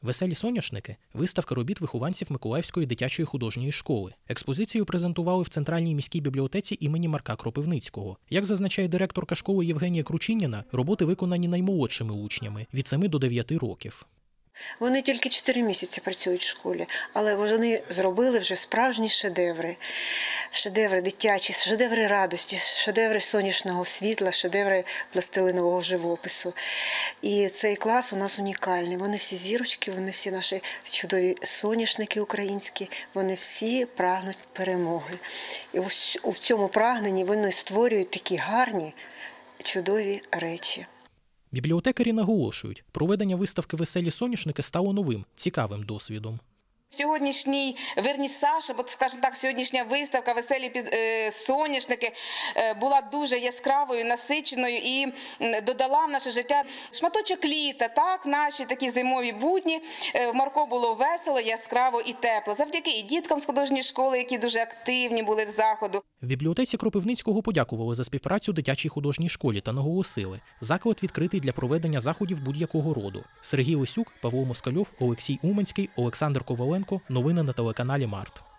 «Веселі соняшники» – виставка робіт вихованців Миколаївської дитячої художньої школи. Експозицію презентували в Центральній міській бібліотеці імені Марка Кропивницького. Як зазначає директорка школи Євгенія Кручиніна, роботи виконані наймолодшими учнями – від 7 до 9 років. Вони тільки 4 місяці працюють в школі, але вони зробили вже справжні шедеври. Шедеври дитячі, шедеври радості, шедеври сонячного світла, шедеври пластилинового живопису. І цей клас у нас унікальний. Вони всі зірочки, вони всі наші чудові соняшники українські, вони всі прагнуть перемоги. І в цьому прагненні вони створюють такі гарні, чудові речі. Бібліотекарі наголошують, проведення виставки «Веселі соняшники» стало новим, цікавим досвідом. Сьогоднішній вернісаж, або, скажімо так, сьогоднішня виставка «Веселі соняшники» була дуже яскравою, насиченою і додала в наше життя шматочок літа, так, наші такі зимові будні. В Марко було весело, яскраво і тепло. Завдяки і діткам з художньої школи, які дуже активні були в заходу. В бібліотеці Кропивницького подякували за співпрацю дитячій художній школі та наголосили – заклад відкритий для проведення заходів будь-якого роду. Сергій Лисюк, Павло Москальов, Олексій Уманський, Олександр Коваленко. Новини на телеканалі Март.